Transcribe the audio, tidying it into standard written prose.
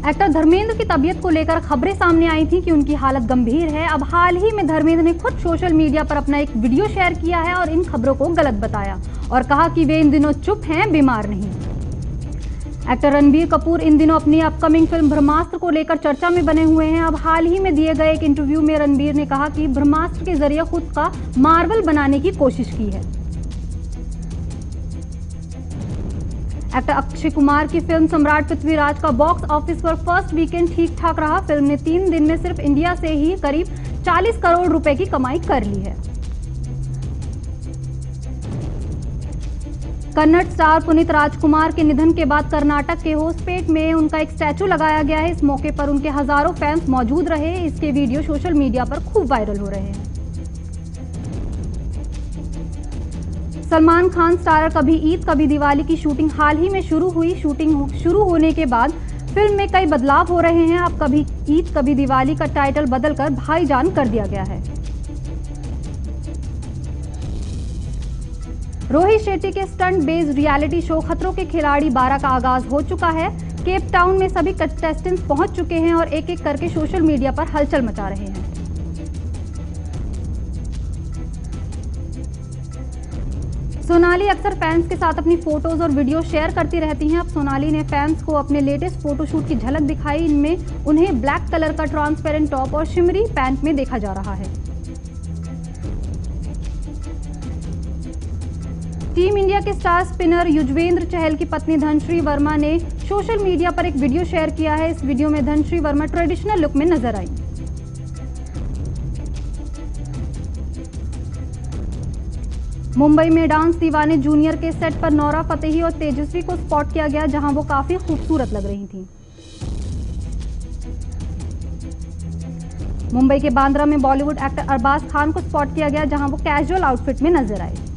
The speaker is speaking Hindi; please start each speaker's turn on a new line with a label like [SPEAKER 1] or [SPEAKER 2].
[SPEAKER 1] एक्टर धर्मेंद्र की तबीयत को लेकर खबरें सामने आई थी कि उनकी हालत गंभीर है। अब हाल ही में धर्मेंद्र ने खुद सोशल मीडिया पर अपना एक वीडियो शेयर किया है और इन खबरों को गलत बताया और कहा कि वे इन दिनों चुप हैं, बीमार नहीं। एक्टर रणबीर कपूर इन दिनों अपनी अपकमिंग फिल्म ब्रह्मास्त्र को लेकर चर्चा में बने हुए हैं। अब हाल ही में दिए गए एक इंटरव्यू में रणबीर ने कहा कि ब्रह्मास्त्र के जरिए खुद का मार्वल बनाने की कोशिश की है। एक्टर अक्षय कुमार की फिल्म सम्राट पृथ्वीराज का बॉक्स ऑफिस पर फर्स्ट वीकेंड ठीक ठाक रहा। फिल्म ने 3 दिन में सिर्फ इंडिया से ही करीब 40 करोड़ रुपए की कमाई कर ली है। कन्नड़ स्टार पुनीत राजकुमार के निधन के बाद कर्नाटक के होसपेट में उनका एक स्टैचू लगाया गया है। इस मौके पर उनके हजारों फैंस मौजूद रहे। इसके वीडियो सोशल मीडिया पर खूब वायरल हो रहे हैं। सलमान खान स्टारर कभी ईद कभी दिवाली की शूटिंग हाल ही में शुरू हुई। शूटिंग शुरू होने के बाद फिल्म में कई बदलाव हो रहे हैं। अब कभी ईद कभी दिवाली का टाइटल बदलकर भाईजान कर दिया गया है। रोहित शेट्टी के स्टंट बेस्ड रियलिटी शो खतरों के खिलाड़ी 12 का आगाज हो चुका है। केप टाउन में सभी कंटेस्टेंट्स पहुंच चुके हैं और एक एक करके सोशल मीडिया पर हलचल मचा रहे हैं। सोनाली अक्सर फैंस के साथ अपनी फोटोज और वीडियो शेयर करती रहती हैं। अब सोनाली ने फैंस को अपने लेटेस्ट फोटोशूट की झलक दिखाई। इनमें उन्हें ब्लैक कलर का ट्रांसपेरेंट टॉप और शिमरी पैंट में देखा जा रहा है। टीम इंडिया के स्टार स्पिनर युजवेंद्र चहल की पत्नी धनश्री वर्मा ने सोशल मीडिया पर एक वीडियो शेयर किया है। इस वीडियो में धनश्री वर्मा ट्रेडिशनल लुक में नजर आई। मुंबई में डांस दीवाने जूनियर के सेट पर नोरा फतेही और तेजस्वी को स्पॉट किया गया, जहां वो काफी खूबसूरत लग रही थीं। मुंबई के बांद्रा में बॉलीवुड एक्टर अरबाज खान को स्पॉट किया गया, जहां वो कैजुअल आउटफिट में नजर आए।